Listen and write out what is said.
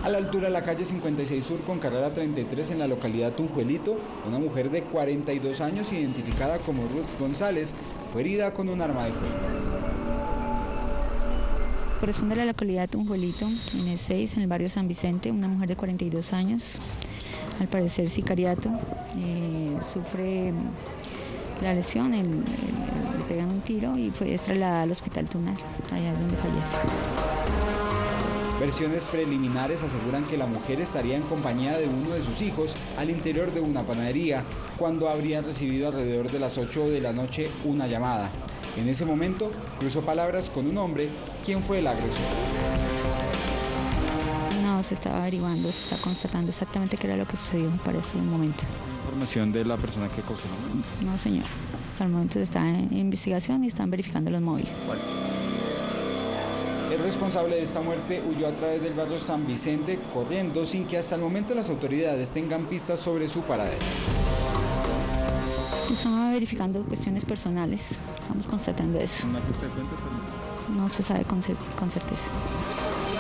A la altura de la calle 56 Sur con carrera 33 en la localidad Tunjuelito, una mujer de 42 años identificada como Ruth González fue herida con un arma de fuego. Corresponde a la localidad Tunjuelito, en el 6, en el barrio San Vicente, una mujer de 42 años, al parecer sicariato, sufre la lesión, le pegan un tiro y es trasladada al hospital Tunal, allá es donde fallece. Versiones preliminares aseguran que la mujer estaría en compañía de uno de sus hijos al interior de una panadería, cuando habría recibido alrededor de las 8 de la noche una llamada. En ese momento cruzó palabras con un hombre, quien fue el agresor. No, se está averiguando, se está constatando exactamente qué era lo que sucedió para ese momento. ¿Información de la persona que causó el hombre? No, señor. Hasta el momento se está en investigación y están verificando los móviles. El responsable de esta muerte huyó a través del barrio San Vicente corriendo sin que hasta el momento las autoridades tengan pistas sobre su paradero. Estamos verificando cuestiones personales, estamos constatando eso. No se sabe con certeza.